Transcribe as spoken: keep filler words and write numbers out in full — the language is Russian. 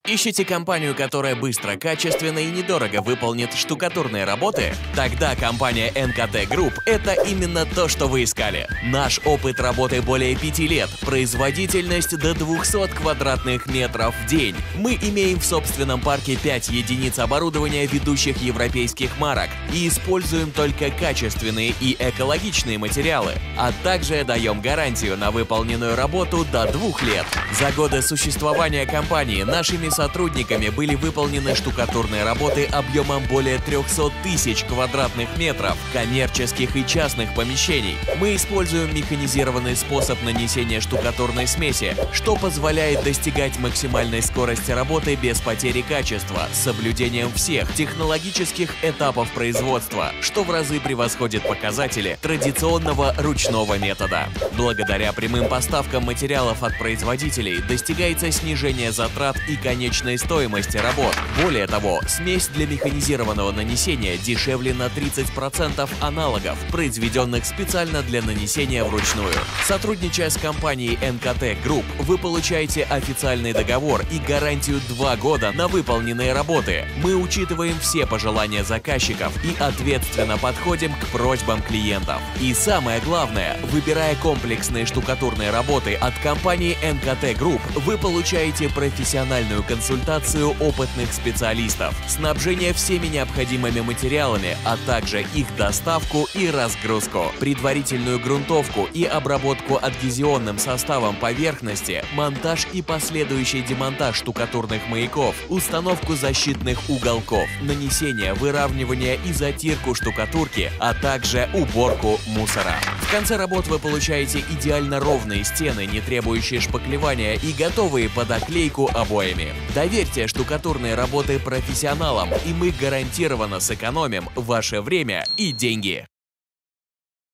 Ищете компанию, которая быстро, качественно и недорого выполнит штукатурные работы? Тогда компания эн ка тэ Group – это именно то, что вы искали. Наш опыт работы более пяти лет, производительность до двухсот квадратных метров в день. Мы имеем в собственном парке пять единиц оборудования ведущих европейских марок и используем только качественные и экологичные материалы, а также даем гарантию на выполненную работу до двух лет. За годы существования компании нашими сотрудниками были выполнены штукатурные работы объемом более трёхсот тысяч квадратных метров коммерческих и частных помещений. Мы используем механизированный способ нанесения штукатурной смеси, что позволяет достигать максимальной скорости работы без потери качества, с соблюдением всех технологических этапов производства, что в разы превосходит показатели традиционного ручного метода. Благодаря прямым поставкам материалов от производителей достигается снижение затрат и конечной стоимости работ. Более того, смесь для механизированного нанесения дешевле на тридцать процентов аналогов, произведенных специально для нанесения вручную. Сотрудничая с компанией эн ка тэ Group, вы получаете официальный договор и гарантию два года на выполненные работы. Мы учитываем все пожелания заказчиков и ответственно подходим к просьбам клиентов. И самое главное, выбирая комплексные штукатурные работы от компании эн ка тэ Group, вы получаете профессиональную консультацию опытных специалистов, снабжение всеми необходимыми материалами, а также их доставку и разгрузку, предварительную грунтовку и обработку адгезионным составом поверхности, монтаж и последующий демонтаж штукатурных маяков, установку защитных уголков, нанесение, выравнивание и затирку штукатурки, а также уборку мусора. В конце работ вы получаете идеально ровные стены, не требующие шпаклевания и готовые под оклейку обоями. Доверьте штукатурные работы профессионалам, и мы гарантированно сэкономим ваше время и деньги.